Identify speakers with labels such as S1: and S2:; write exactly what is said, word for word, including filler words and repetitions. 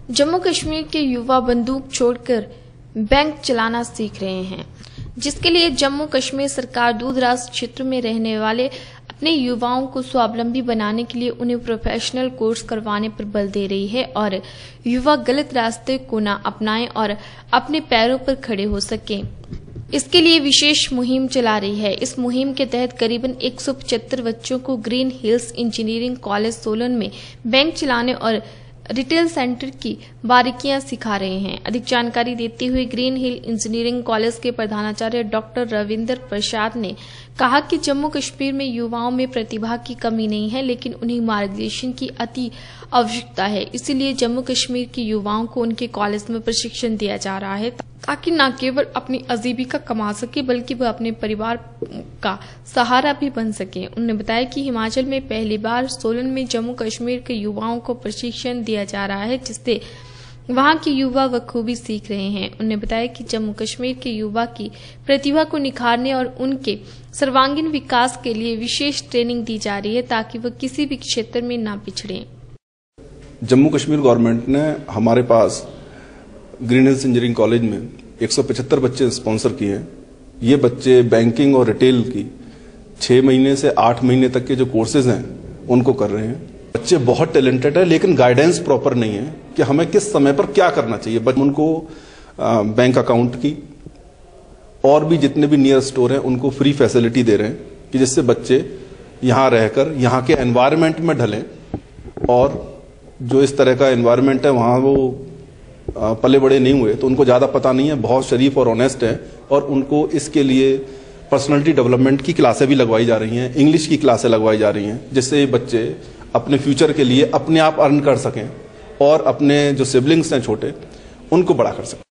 S1: जम्मू कश्मीर के युवा बंदूक छोड़कर बैंक चलाना सीख रहे हैं, जिसके लिए जम्मू कश्मीर सरकार दूरदराज क्षेत्र में रहने वाले अपने युवाओं को स्वावलंबी बनाने के लिए उन्हें प्रोफेशनल कोर्स करवाने पर बल दे रही है और युवा गलत रास्ते को न अपनाएं और अपने पैरों पर खड़े हो सकें। इसके लिए विशेष मुहिम चला रही है। इस मुहिम के तहत करीबन एक सौ पचहत्तर बच्चों को green hills engineering college Solan में बैंक चलाने और रिटेल सेंटर की बारीकियां सिखा रहे हैं। अधिक जानकारी देते हुए ग्रीन हिल इंजीनियरिंग कॉलेज के प्रधानाचार्य डॉक्टर रविंदर प्रसाद ने कहा कि जम्मू कश्मीर में युवाओं में प्रतिभा की कमी नहीं है, लेकिन उन्हें मार्गदर्शन की अति आवश्यकता है। इसीलिए जम्मू कश्मीर के युवाओं को उनके कॉलेज में प्रशिक्षण दिया जा रहा है ताकि न केवल अपनी आजीविका कमा सके बल्कि वह अपने परिवार का सहारा भी बन सके। उन्होंने बताया कि हिमाचल में पहली बार सोलन में जम्मू कश्मीर के युवाओं को प्रशिक्षण दिया जा रहा है, जिससे वहां के युवा बखूबी सीख रहे हैं। उन्होंने बताया कि जम्मू कश्मीर के युवा की प्रतिभा को निखारने और उनके सर्वांगीण विकास के लिए विशेष ट्रेनिंग दी जा रही है ताकि वह किसी भी क्षेत्र में न पिछड़े।
S2: जम्मू कश्मीर गवर्नमेंट ने हमारे पास ग्रीन हिल्स इंजीनियरिंग कॉलेज में एक सौ पचहत्तर बच्चे स्पॉन्सर किए हैं। ये बच्चे बैंकिंग और रिटेल की छह महीने से आठ महीने तक के जो कोर्सेज हैं उनको कर रहे हैं। बच्चे बहुत टैलेंटेड है, लेकिन गाइडेंस प्रॉपर नहीं है कि हमें किस समय पर क्या करना चाहिए। बच्चे उनको बैंक अकाउंट की और भी जितने भी नियर स्टोर हैं उनको फ्री फैसिलिटी दे रहे हैं कि जिससे बच्चे यहाँ रहकर यहाँ के एनवायरनमेंट में ढलें और जो इस तरह का एनवायरनमेंट है वहाँ वो पले बड़े नहीं हुए तो उनको ज़्यादा पता नहीं है, बहुत शरीफ और ऑनेस्ट है और उनको इसके लिए पर्सनालिटी डेवलपमेंट की क्लासें भी लगवाई जा रही हैं, इंग्लिश की क्लासें लगवाई जा रही हैं, जिससे बच्चे अपने फ्यूचर के लिए अपने आप अर्न कर सकें और अपने जो सिबलिंग्स हैं छोटे उनको बड़ा कर सकें।